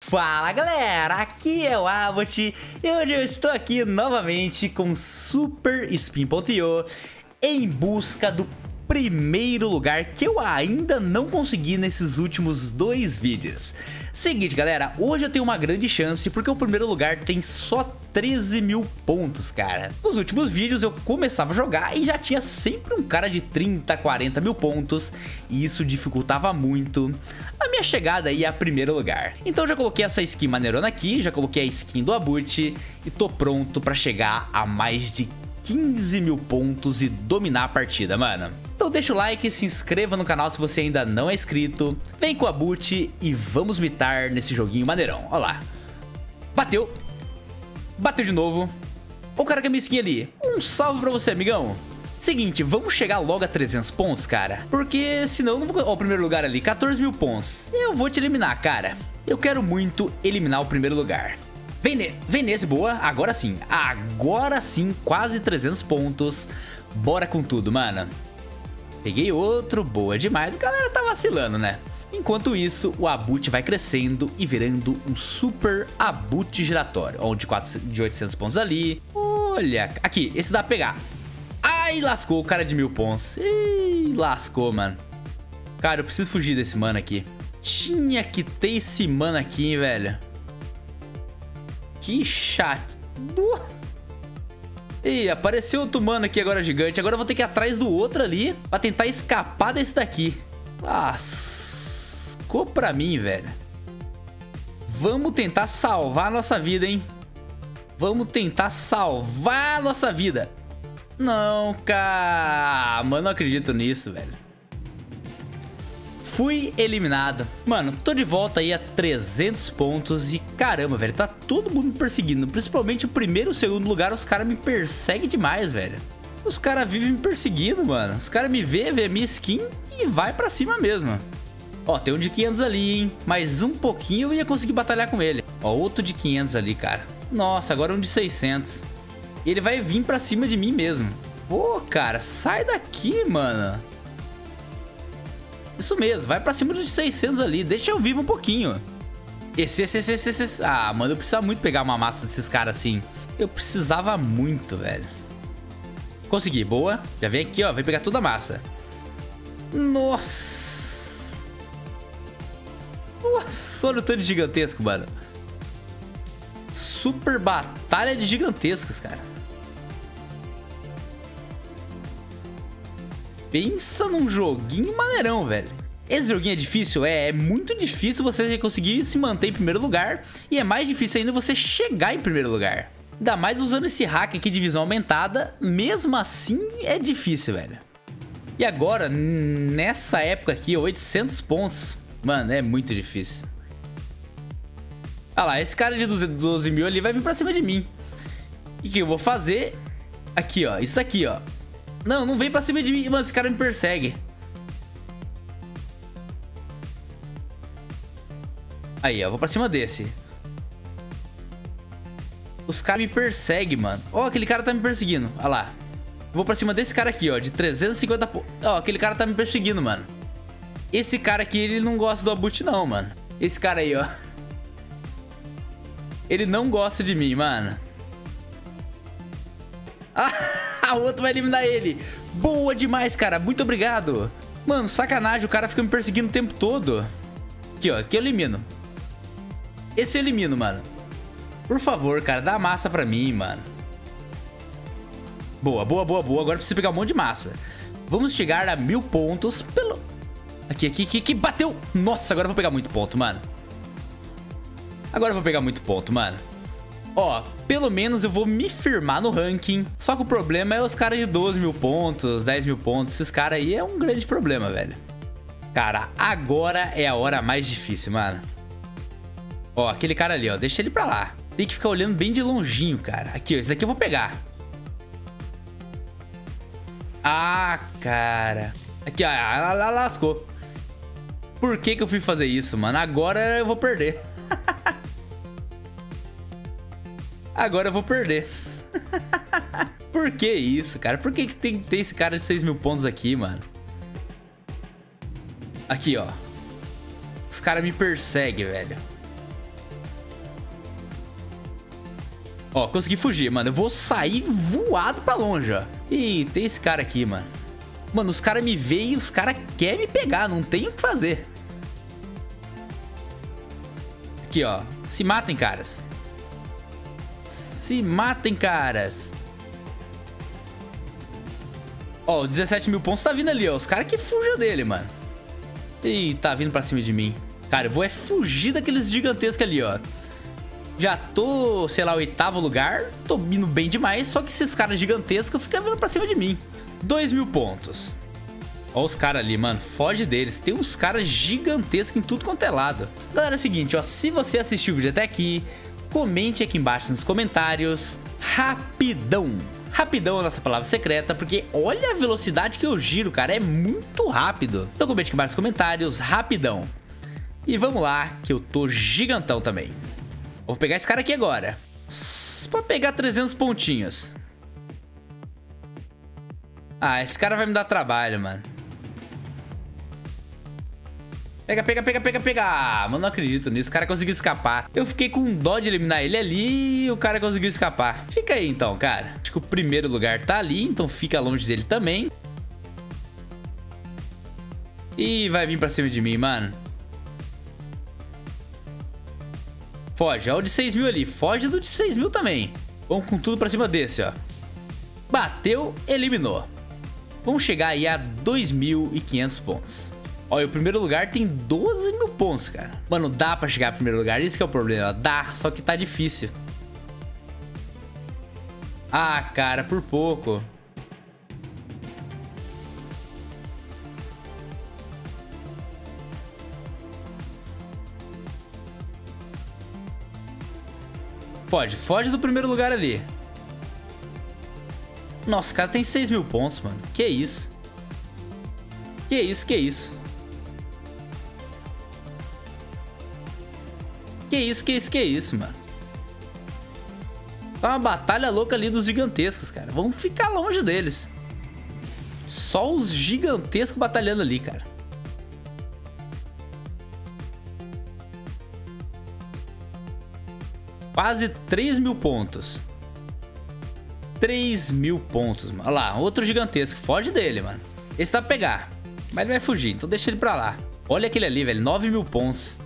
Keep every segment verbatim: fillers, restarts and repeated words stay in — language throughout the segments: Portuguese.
Fala galera, aqui é o Abbott e hoje eu estou aqui novamente com Super Spin ponto i o em busca do primeiro lugar que eu ainda não consegui nesses últimos dois vídeos. Seguinte galera, hoje eu tenho uma grande chance porque o primeiro lugar tem só treze mil pontos, cara. Nos últimos vídeos eu começava a jogar e já tinha sempre um cara de trinta, quarenta mil pontos e isso dificultava muito a minha chegada aí a primeiro lugar. Então já coloquei essa skin maneirona aqui, já coloquei a skin do Abbott e tô pronto pra chegar a mais de quinze mil pontos e dominar a partida, mano. Então deixa o like, se inscreva no canal se você ainda não é inscrito. Vem com o Abbott e vamos mitar nesse joguinho maneirão. Olha lá. Bateu. Bateu de novo. O cara com a minha skin ali. Um salve pra você, amigão. Seguinte, vamos chegar logo a trezentos pontos, cara. Porque senão eu não vou... Ó, o primeiro lugar ali, quatorze mil pontos. Eu vou te eliminar, cara. Eu quero muito eliminar o primeiro lugar. Vem, ne... Vem nesse, boa. Agora sim. Agora sim, quase trezentos pontos. Bora com tudo, mano. Peguei outro, boa demais. A galera tá vacilando, né? Enquanto isso, o Abbott vai crescendo e virando um super Abbott giratório. Ó, de, quatrocentos, de oitocentos pontos ali. Olha, aqui, esse dá pra pegar. Ai, lascou o cara de mil pontos. Ih, lascou, mano. Cara, eu preciso fugir desse mano aqui. Tinha que ter esse mano aqui, hein, velho. Que chato. Ih, apareceu outro mano aqui agora gigante. Agora eu vou ter que ir atrás do outro ali pra tentar escapar desse daqui. Lascou pra mim, velho. Vamos tentar salvar a nossa vida, hein? Vamos tentar salvar a nossa vida. Não, cara. Mano, não acredito nisso, velho. Fui eliminado. Mano, tô de volta aí a trezentos pontos e caramba, velho, tá todo mundo me perseguindo. Principalmente o primeiro e o segundo lugar, os caras me perseguem demais, velho. Os caras vivem me perseguindo, mano. Os caras me vê, vê a minha skin e vai pra cima mesmo. Ó, tem um de quinhentos ali, hein. Mais um pouquinho eu ia conseguir batalhar com ele. Ó, outro de quinhentos ali, cara. Nossa, agora um de seiscentos. E ele vai vir pra cima de mim mesmo. Pô, cara, sai daqui, mano. Isso mesmo, vai pra cima dos seiscentos ali. Deixa eu vivo um pouquinho. Esse, esse, esse, esse, esse. Ah, mano, eu precisava muito pegar uma massa desses caras assim. Eu precisava muito, velho. Consegui, boa. Já vem aqui, ó, vem pegar toda a massa. Nossa. Nossa, olha o tanto de gigantesco, mano. Super batalha de gigantescos, cara. Pensa num joguinho maneirão, velho. Esse joguinho é difícil? É, é muito difícil você conseguir se manter em primeiro lugar. E é mais difícil ainda você chegar em primeiro lugar. Ainda mais usando esse hack aqui de visão aumentada. Mesmo assim, é difícil, velho. E agora, nessa época aqui, oitocentos pontos. Mano, é muito difícil. Ah lá, esse cara de doze mil ali vai vir pra cima de mim. E o que eu vou fazer? Aqui, ó. Isso aqui, ó. Não, não vem pra cima de mim. Mano, esse cara me persegue. Aí, ó. Vou pra cima desse. Os caras me perseguem, mano. Ó, aquele cara tá me perseguindo. Olha lá. Vou pra cima desse cara aqui, ó. De trezentos e cinquenta pontos. Ó, aquele cara tá me perseguindo, mano. Esse cara aqui, ele não gosta do Abbott, não, mano. Esse cara aí, ó. Ele não gosta de mim, mano. Ah, o outro vai eliminar ele. Boa demais, cara. Muito obrigado. Mano, sacanagem. O cara fica me perseguindo o tempo todo. Aqui, ó. Aqui eu elimino. Esse eu elimino, mano. Por favor, cara. Dá massa pra mim, mano. Boa, boa, boa, boa. Agora preciso pegar um monte de massa. Vamos chegar a mil pontos pelo... Aqui, aqui, aqui, aqui. Bateu. Nossa, agora eu vou pegar muito ponto, mano. Agora eu vou pegar muito ponto, mano. Ó, pelo menos eu vou me firmar no ranking. Só que o problema é os caras de doze mil pontos, dez mil pontos. Esses caras aí é um grande problema, velho. Cara, agora é a hora mais difícil, mano. Ó, aquele cara ali, ó. Deixa ele pra lá. Tem que ficar olhando bem de longinho, cara. Aqui, ó. Esse daqui eu vou pegar. Ah, cara. Aqui, ó. Lá, lá, lascou. Por que que eu fui fazer isso, mano? Agora eu vou perder. Agora eu vou perder. Por que isso, cara? Por que que tem que ter esse cara de seis mil pontos aqui, mano? Aqui, ó. Os caras me perseguem, velho. Ó, consegui fugir, mano. Eu vou sair voado pra longe, ó. Ih, tem esse cara aqui, mano. Mano, os caras me veem e os caras querem me pegar. Não tem o que fazer. Aqui, ó. Se matem, caras. Se matem, caras. Ó, o dezessete mil pontos tá vindo ali, ó. Os caras que fujam dele, mano. Ih, tá vindo pra cima de mim. Cara, eu vou é fugir daqueles gigantescos ali, ó. Já tô, sei lá, oitavo lugar. Tô indo bem demais. Só que esses caras gigantescos ficam vindo pra cima de mim. dois mil pontos. Ó os caras ali, mano. Foge deles. Tem uns caras gigantescos em tudo quanto é lado. Galera, é o seguinte, ó. Se você assistiu o vídeo até aqui, comente aqui embaixo nos comentários. Rapidão. Rapidão é a nossa palavra secreta, porque olha a velocidade que eu giro, cara. É muito rápido. Então comente aqui embaixo nos comentários. Rapidão. E vamos lá, que eu tô gigantão também. Vou pegar esse cara aqui agora. Só pra pegar trezentos pontinhos. Ah, esse cara vai me dar trabalho, mano. Pega, pega, pega, pega, pega. Ah, mano, não acredito nisso. O cara conseguiu escapar. Eu fiquei com dó de eliminar ele ali e o cara conseguiu escapar. Fica aí, então, cara. Acho que o primeiro lugar tá ali, então fica longe dele também. E vai vir pra cima de mim, mano. Foge, ó o de seis mil ali. Foge do de seis mil também. Vamos com tudo pra cima desse, ó. Bateu, eliminou. Vamos chegar aí a dois mil e quinhentos pontos. Ó, e o primeiro lugar tem doze mil pontos, cara. Mano, dá pra chegar no primeiro lugar. Esse que é o problema. Dá, só que tá difícil. Ah, cara, por pouco. Pode, foge do primeiro lugar ali. Nossa, o cara tem seis mil pontos, mano. Que isso? Que isso, que isso? Que isso, que isso, que isso, mano? Tá uma batalha louca ali dos gigantescos, cara. Vamos ficar longe deles. Só os gigantescos batalhando ali, cara. Quase três mil pontos. três mil pontos, mano. Olha lá, outro gigantesco. Foge dele, mano. Esse dá pra pegar. Mas ele vai fugir, então deixa ele pra lá. Olha aquele ali, velho. nove mil pontos.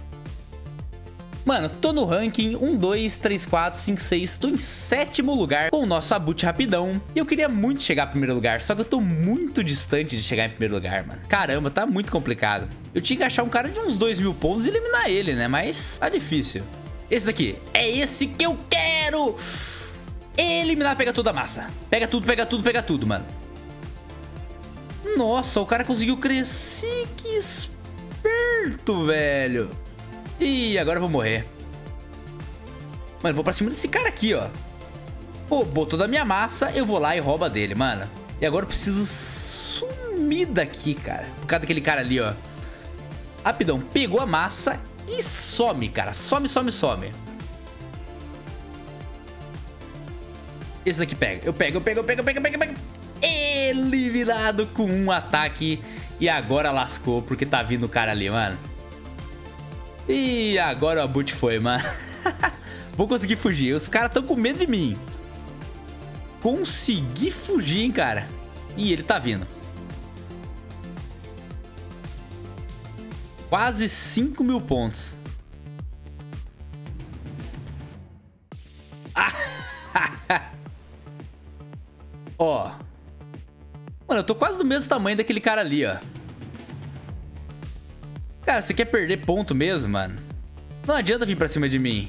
Mano, tô no ranking um, dois, três, quatro, cinco, seis. Tô em sétimo lugar com o nosso Abut rapidão. E eu queria muito chegar em primeiro lugar, só que eu tô muito distante de chegar em primeiro lugar, mano. Caramba, tá muito complicado. Eu tinha que achar um cara de uns dois mil pontos e eliminar ele, né? Mas tá difícil. Esse daqui. É esse que eu quero! Eliminar, pega toda a massa. Pega tudo, pega tudo, pega tudo, mano. Nossa, o cara conseguiu crescer. Que esperto, velho. Ih, agora eu vou morrer. Mano, eu vou pra cima desse cara aqui, ó. Roubou toda a minha massa, eu vou lá e rouba dele, mano. E agora eu preciso sumir daqui, cara. Por causa daquele cara ali, ó. Rapidão, pegou a massa e some, cara. Some, some, some. Esse daqui pega. Eu pego, eu pego, eu pego, eu pego, eu pego, eu pego. Eliminado com um ataque. E agora lascou, porque tá vindo o cara ali, mano. E agora o Abut foi, mano. Vou conseguir fugir. Os caras tão com medo de mim. Consegui fugir, hein, cara. E ele tá vindo. Quase cinco mil pontos. Ó. Mano, eu tô quase do mesmo tamanho daquele cara ali, ó. Cara, você quer perder ponto mesmo, mano? Não adianta vir pra cima de mim.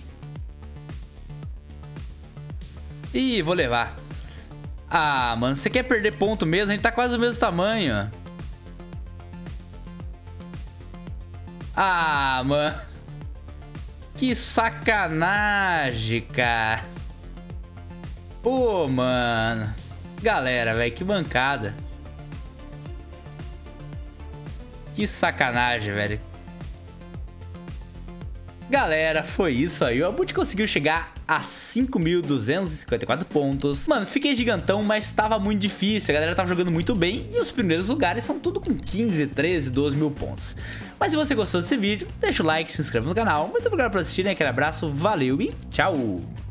Ih, vou levar. Ah, mano, você quer perder ponto mesmo? A gente tá quase do mesmo tamanho. Ah, mano. Que sacanagem, cara. Pô, mano. Galera, velho, que bancada. Que sacanagem, velho. Galera, foi isso aí. O Abut conseguiu chegar a cinco mil duzentos e cinquenta e quatro pontos. Mano, fiquei gigantão, mas tava muito difícil. A galera tava jogando muito bem. E os primeiros lugares são tudo com quinze, treze, doze mil pontos. Mas se você gostou desse vídeo, deixa o like, se inscreve no canal. Muito obrigado por assistir, né? Aquele abraço, valeu e tchau!